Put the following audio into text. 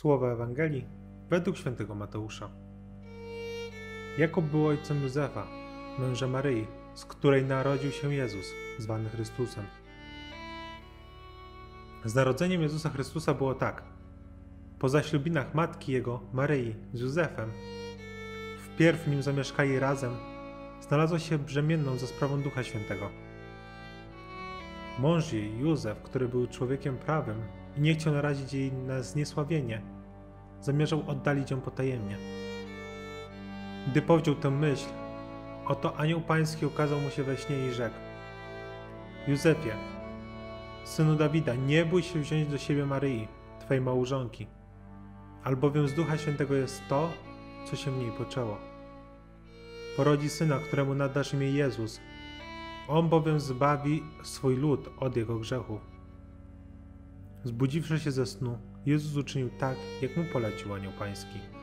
Słowa Ewangelii według świętego Mateusza. Jakub był ojcem Józefa, męża Maryi, z której narodził się Jezus, zwany Chrystusem. Z narodzeniem Jezusa Chrystusa było tak. Po zaślubinach matki jego, Maryi, z Józefem, wpierw nim zamieszkali razem, znalazła się brzemienną za sprawą Ducha Świętego. Mąż jej, Józef, który był człowiekiem prawym i nie chciał narazić jej na zniesławienie, zamierzał oddalić ją potajemnie. Gdy powziął tę myśl, oto anioł pański ukazał mu się we śnie i rzekł: Józefie, synu Dawida, nie bój się wziąć do siebie Maryi, twej małżonki, albowiem z Ducha Świętego jest to, co się w niej poczęło. Porodzi syna, któremu nadasz imię Jezus, on bowiem zbawi swój lud od jego grzechów. Zbudziwszy się ze snu, Jezus uczynił tak, jak mu polecił anioł pański.